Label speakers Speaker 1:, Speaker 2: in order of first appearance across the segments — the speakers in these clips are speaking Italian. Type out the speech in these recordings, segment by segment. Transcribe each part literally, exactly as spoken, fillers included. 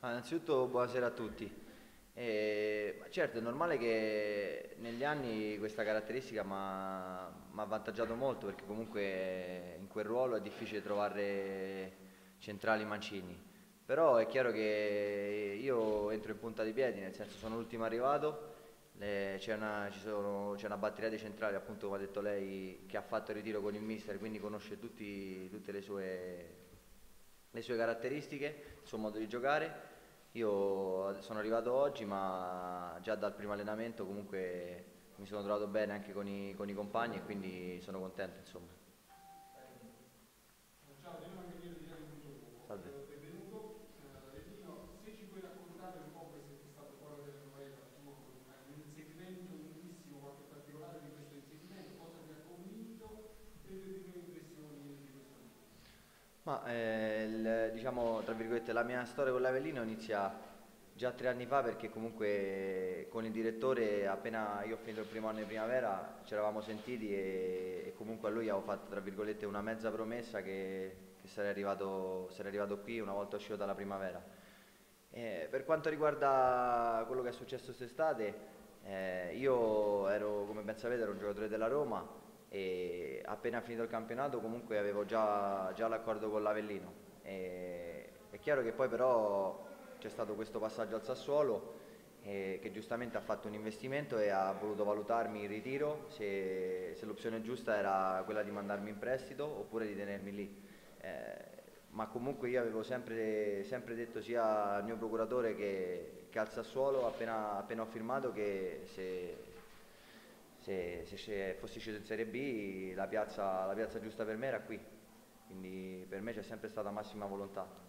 Speaker 1: Ah, innanzitutto buonasera a tutti. Eh, certo, è normale che negli anni questa caratteristica mi ha avvantaggiato molto perché comunque in quel ruolo è difficile trovare centrali mancini. Però è chiaro che io entro in punta di piedi, nel senso sono l'ultimo arrivato, le- c'è una, ci sono- c'è una batteria di centrali, appunto come ha detto lei, che ha fatto il ritiro con il mister, quindi conosce tutti- tutte le sue, le sue caratteristiche, il suo modo di giocare. Io sono arrivato oggi, ma già dal primo allenamento comunque mi sono trovato bene anche con i, con i compagni e quindi sono contento, insomma.
Speaker 2: Ciao, Gino Manganiello di Radio Punto Nuovo.
Speaker 1: Salve.
Speaker 2: Eh, benvenuto eh, Avellino. Se ci puoi raccontare un po', questo è stato fuori della novella, insomma, con un inserimento lunghissimo, qualche particolare di questo inserimento, cosa ti ha convinto e le tue prime impressioni di questo anno?
Speaker 1: Ma eh, il- diciamo, tra virgolette, la mia storia con l'Avellino inizia già tre anni fa perché comunque con il direttore appena io ho finito il primo anno di primavera ci eravamo sentiti e, e comunque a lui avevo fatto tra virgolette una mezza promessa che, che sarei arrivato, sarei arrivato qui una volta uscito dalla primavera. Eh, per quanto riguarda quello che è successo quest'estate, eh, io ero, come ben sapete, ero un giocatore della Roma e appena finito il campionato comunque avevo già, già l'accordo con l'Avellino. E, è chiaro che poi però c'è stato questo passaggio al Sassuolo eh, che giustamente ha fatto un investimento e ha voluto valutarmi in ritiro se, se l'opzione giusta era quella di mandarmi in prestito oppure di tenermi lì. Eh, ma comunque io avevo sempre, sempre detto sia al mio procuratore che, che al Sassuolo appena, appena ho firmato che se, se, se sce- fossi sceso in Serie B la piazza, la piazza giusta per me era qui, quindi per me c'è sempre stata massima volontà.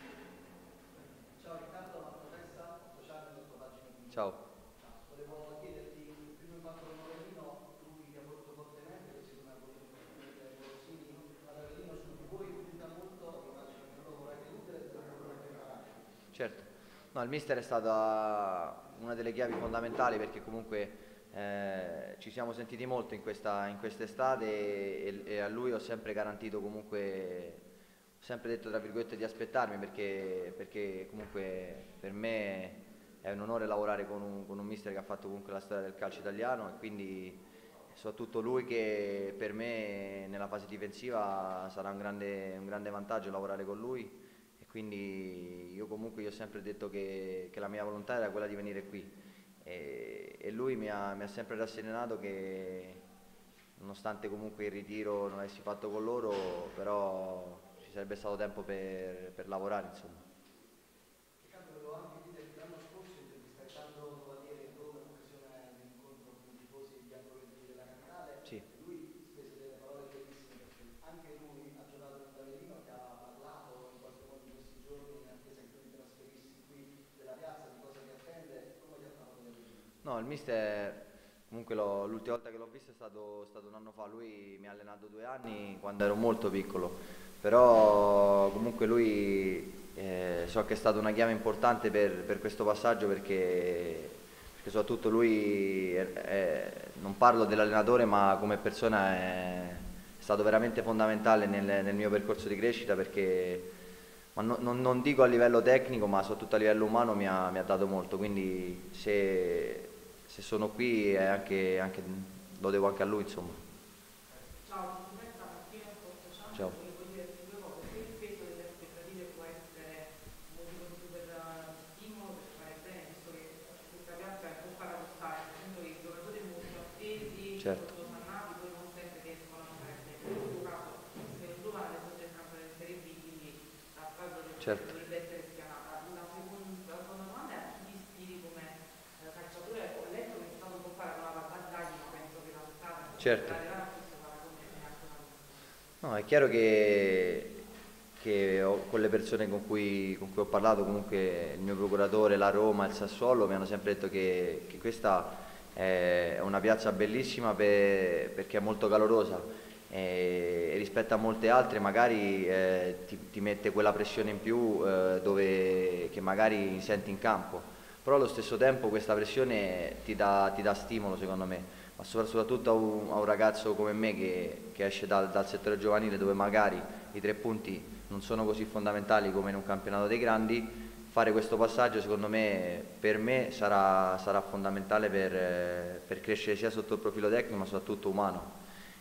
Speaker 3: Ciao Riccardo, Marco Testa, sociale del tuo pagina Punto.
Speaker 1: Ciao.
Speaker 3: Ciao, volevo chiederti il primo impatto con Avellino, lui ti ha molto fortemente, così come ha avuto Rosini ad Avellino su di voi, punta molto, immagino che non lo vorrai deludere, te lo vorrai preparare.
Speaker 1: Certo, no, il mister è stata una delle chiavi fondamentali perché comunque eh, ci siamo sentiti molto in questa, in quest'estate e, e a lui ho sempre garantito comunque, ho sempre detto tra virgolette di aspettarmi perché, perché comunque per me è un onore lavorare con un, con un mister che ha fatto comunque la storia del calcio italiano e quindi soprattutto lui che per me nella fase difensiva sarà un grande, un grande vantaggio lavorare con lui e quindi io comunque gli ho sempre detto che, che la mia volontà era quella di venire qui e, e lui mi ha, mi ha sempre rasserenato che nonostante comunque il ritiro non avessi fatto con loro, però ci sarebbe stato tempo per, per lavorare insomma.
Speaker 3: Riccardo, volevo anche chiederti, l'anno scorso intervistai Sandro Tovaliere in Roma in occasione di un incontro con i tifosi biancoverdi della Capitale
Speaker 1: Sì.
Speaker 3: e lui spese delle parole bellissime perché anche lui ha giocato con Avellino, ti ha parlato in qualche modo in questi giorni in attesa che tu ti trasferissi qui della piazza, di cosa ti attende, come ti ha parlato di Avellino?
Speaker 1: No, il mister comunque l'ho- l'ultima volta che l'ho visto è stato, stato un anno fa, lui mi ha allenato due anni quando ero molto piccolo, però comunque lui eh, so che è stata una chiave importante per, per questo passaggio perché, perché soprattutto lui, è- è- non parlo dell'allenatore ma come persona è, è stato veramente fondamentale nel, nel mio percorso di crescita perché ma no- non, non dico a livello tecnico, ma soprattutto a livello umano mi ha, mi ha dato molto, quindi se, se sono qui è anche, anche- lo devo anche a lui, insomma.
Speaker 4: Ciao, sono Metta Martina Portociano,
Speaker 1: Ciao.
Speaker 4: volevo dirti due cose. Se il peso delle aspettative può essere un motivo di super eh, stimolo per fare bene, visto che questa piazza è un po' paradossale, nel senso che i giocatori molto attesi,
Speaker 1: Certo,
Speaker 4: molto sannati, poi non sempre riescono a fare bene. Nel tuo caso sei un giovane adesso cercando in Serie B, quindi la strada dovrebbe
Speaker 1: certo,
Speaker 4: dovrebbe essere spianata. La seconda, la seconda domanda è a chi ti ispiri come eh, calciatore? Ho letto che è stato un po' paragonato a Bazzagli, ma penso che la strada in
Speaker 1: certo.
Speaker 4: particolare là, questo paragone è anche una cosa.
Speaker 1: No, è chiaro che, che ho- con le persone con cui, con cui ho parlato, comunque il mio procuratore, la Roma, il Sassuolo, mi hanno sempre detto che, che questa è una piazza bellissima per- perché è molto calorosa e, e rispetto a molte altre magari eh, ti, ti mette quella pressione in più eh, dove, che magari senti in campo, però allo stesso tempo questa pressione ti dà, ti dà stimolo secondo me ma sopra- soprattutto a un, a un ragazzo come me che, che esce dal, dal settore giovanile dove magari i tre punti non sono così fondamentali come in un campionato dei grandi, fare questo passaggio secondo me, per me sarà, sarà fondamentale per, per crescere sia sotto il profilo tecnico ma soprattutto umano.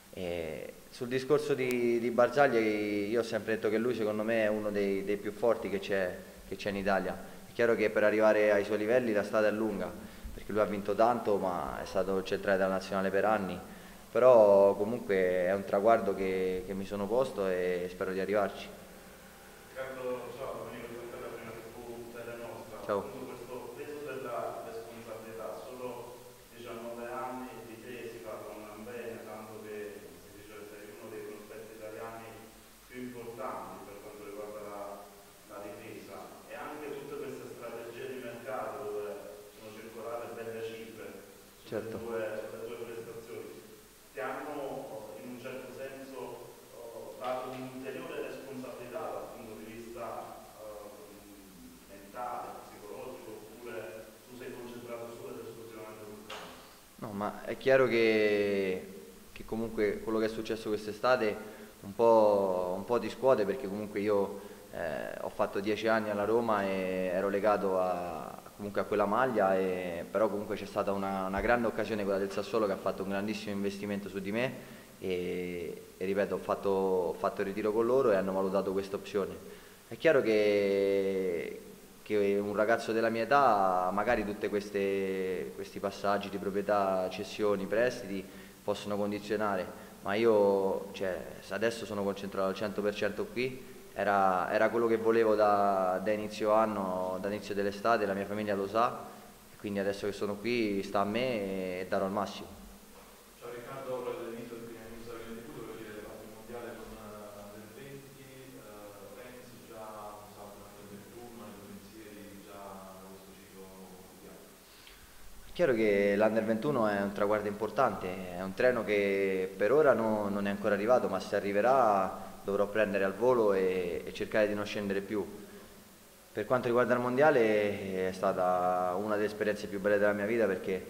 Speaker 1: E sul discorso di, di Barzagli io ho sempre detto che lui secondo me è uno dei, dei più forti che c'è che c'è in Italia. È chiaro che per arrivare ai suoi livelli la strada è lunga, perché lui ha vinto tanto ma è stato centrale della nazionale per anni, però comunque è un traguardo che, che mi sono posto e spero di arrivarci.
Speaker 5: Riccardo, ciao, venivo a presentare la prima tivù Telenostra.
Speaker 1: Ciao.
Speaker 5: Appunto questo peso della responsabilità, solo diciannove anni di te si parlano bene, tanto che si dice che sei uno dei prospetti italiani più importanti per quanto riguarda la, la difesa, e anche tutte queste strategie di mercato dove sono circolate belle cifre sulle,
Speaker 1: Certo.
Speaker 5: tue, sulle tue prestazioni, ti hanno in un certo senso dato un'ulteriore responsabilità dal punto di vista uh, mentale, psicologico, oppure tu sei concentrato solo ed esclusivamente sul campo?
Speaker 1: No, ma è chiaro che, che comunque quello che è successo quest'estate un po', un po' ti scuote, perché comunque io eh, ho fatto dieci anni alla Roma e ero legato a, comunque a quella maglia, e, però comunque c'è stata una, una grande occasione, quella del Sassuolo, che ha fatto un grandissimo investimento su di me. E, e ripeto, ho fatto, ho fatto il ritiro con loro e hanno valutato questa opzione. È chiaro che, che un ragazzo della mia età magari tutti questi passaggi di proprietà, cessioni, prestiti possono condizionare, ma io cioè, adesso sono concentrato al cento per cento qui, era, era quello che volevo da, da inizio anno, da inizio dell'estate, la mia famiglia lo sa, quindi adesso che sono qui sta a me e darò il massimo.
Speaker 6: Ciao Riccardo, all'inizio del primo inizio della tivù dovevo dire che fatto il mondiale con del venti, pensi già non so, durante il ventuno, hai due pensieri già da questo ciclo mondiale?
Speaker 1: È chiaro che l'Under ventuno è un traguardo importante, è un treno che per ora no, non è ancora arrivato, ma se arriverà dovrò prendere al volo e, e cercare di non scendere più. Per quanto riguarda il mondiale è stata una delle esperienze più belle della mia vita, perché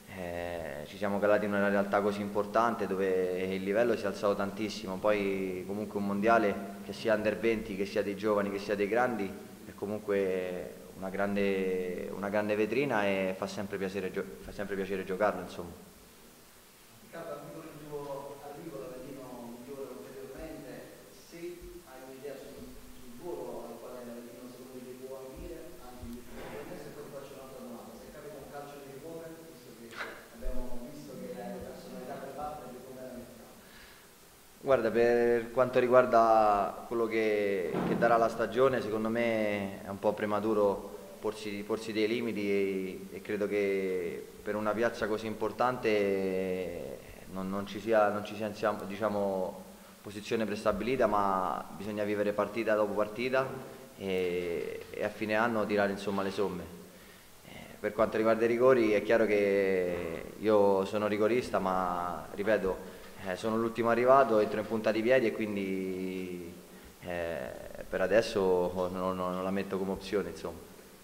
Speaker 1: eh, ci siamo calati in una realtà così importante dove il livello si è alzato tantissimo. Poi comunque un mondiale, che sia Under venti, che sia dei giovani, che sia dei grandi, è comunque una grande, una grande vetrina e fa sempre piacere, fa sempre piacere giocarlo, insomma.
Speaker 3: Riccardo, anche con il tuo arrivo l'Avellino migliora ulteriormente, se hai un'idea sul, sul ruolo al quale l'Avellino secondo te può ambire, anche in questo, e poi ti faccio un'altra domanda: se capita un calcio di rigore, visto che abbiamo visto che hai la personalità per battere, come la mettiamo?
Speaker 1: Guarda, per quanto riguarda quello che, che darà la stagione, secondo me è un po' prematuro porsi, porsi dei limiti, e, e credo che per una piazza così importante non, non ci sia, non ci sia diciamo, posizione prestabilita, ma bisogna vivere partita dopo partita e, e a fine anno tirare insomma le somme. Eh, per quanto riguarda i rigori è chiaro che io sono rigorista, ma ripeto, Eh, sono l'ultimo arrivato, entro in punta di piedi e quindi eh, per adesso non, non, non la metto come opzione, insomma.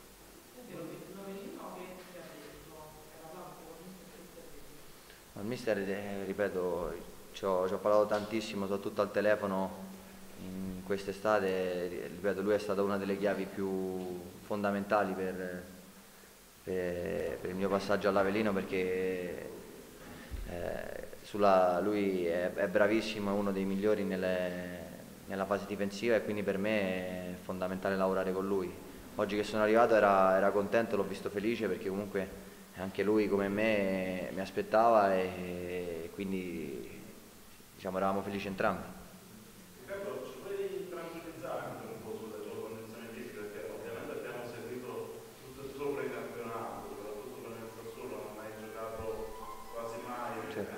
Speaker 1: Il mister, eh, ripeto, ci ho, ci ho parlato tantissimo, soprattutto al telefono in quest'estate, ripeto, lui è stata una delle chiavi più fondamentali per, per, per il mio passaggio all'Avellino, perché eh, Sulla, lui è, è bravissimo, è uno dei migliori nelle, nella fase difensiva, e quindi per me è fondamentale lavorare con lui. Oggi che sono arrivato era, era contento, l'ho visto felice, perché comunque anche lui come me mi aspettava e quindi diciamo, eravamo felici entrambi.
Speaker 5: Riccardo, ci puoi tranquillizzare anche un po' sulle tue condizioni fisiche, perché ovviamente abbiamo seguito tutto il tuo precampionato, soprattutto per il Sassuolo non hai giocato quasi mai.
Speaker 1: Certo.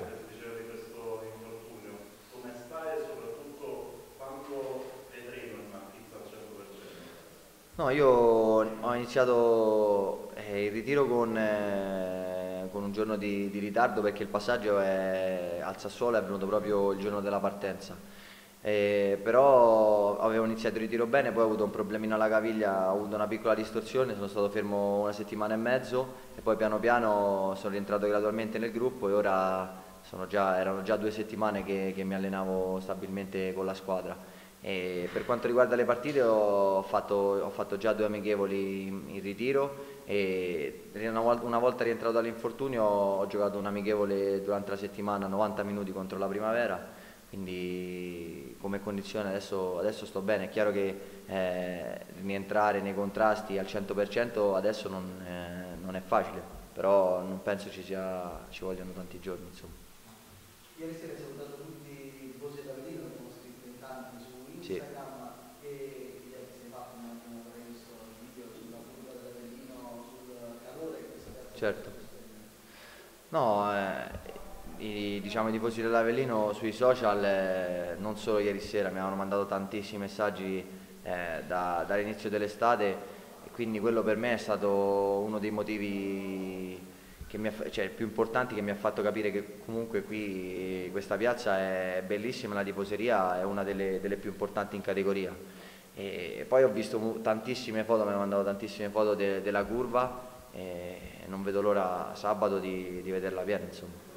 Speaker 1: No, io ho iniziato eh, il ritiro con, eh, con un giorno di, di ritardo, perché il passaggio è, al Sassuolo è venuto proprio il giorno della partenza. Eh, però avevo iniziato il ritiro bene, poi ho avuto un problemino alla caviglia, ho avuto una piccola distorsione, sono stato fermo una settimana e mezzo e poi piano piano sono rientrato gradualmente nel gruppo, e ora sono già, erano già due settimane che, che mi allenavo stabilmente con la squadra. E per quanto riguarda le partite ho fatto, ho fatto già due amichevoli in, in ritiro e una volta, una volta rientrato dall'infortunio ho giocato un amichevole durante la settimana, novanta minuti contro la Primavera, quindi come condizione adesso, adesso sto bene. È chiaro che eh, rientrare nei contrasti al cento per cento adesso non, eh, non è facile, però non penso ci, sia, ci vogliano tanti giorni, insomma.
Speaker 3: Ieri sera hai salutato tutti i tifosi dell'Avellino, abbiamo scritto in tanti su Instagram, sì. E ti sei fatto un attimo, avrei visto il video sulla curva dell'Avellino, sul calore che questa piazza.
Speaker 1: Certo. No, eh, i, diciamo, i tifosi dell'Avellino sui social, eh, non solo ieri sera, mi avevano mandato tantissimi messaggi eh, da, dall'inizio dell'estate, e quindi quello per me è stato uno dei motivi che mi ha, cioè, più importanti, che mi ha fatto capire che comunque qui questa piazza è bellissima, la tifoseria è una delle, delle più importanti in categoria. E poi ho visto tantissime foto, mi hanno mandato tantissime foto de, della curva e non vedo l'ora sabato di, di vederla piena, insomma.